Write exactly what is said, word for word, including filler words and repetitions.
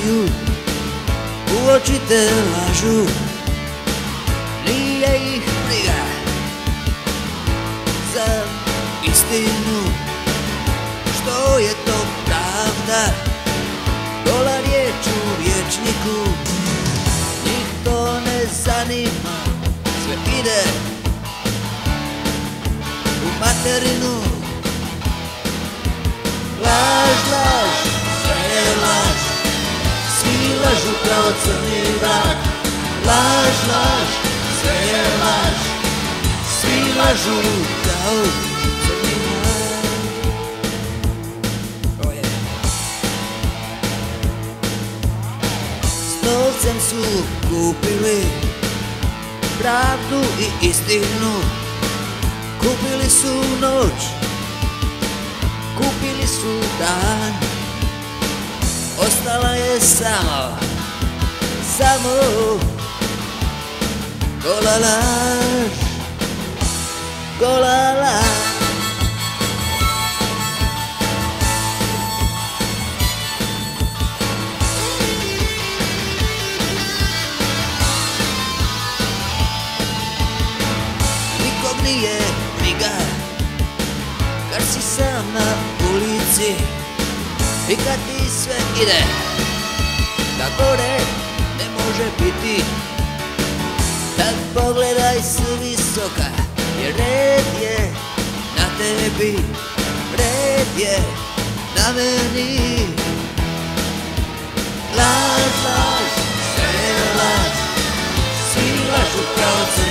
znaju, u oči te lažu, nije ih briga za istinu. Što je to pravda, gola riječ u vječniku, njih to ne zanima, sve ide u materinu. Laž, laž, sve je laž, svi lažu kao crni vrak. Laž, laž, sve je laž, svi lažu kao crni vrak. Oh yeah. S novcem su kupili pravdu i istinu, kupili su noć, kupili su dan, ostala je samo, samo gola laž, gola laž. Nikog nije briga kad si sam na ulici i kad ti sve ide da gore ne može biti. Tad pogledaj s visoka, jer red je na tebi, red je na meni. Laž, laž, sve je laž, svi lažu kao crni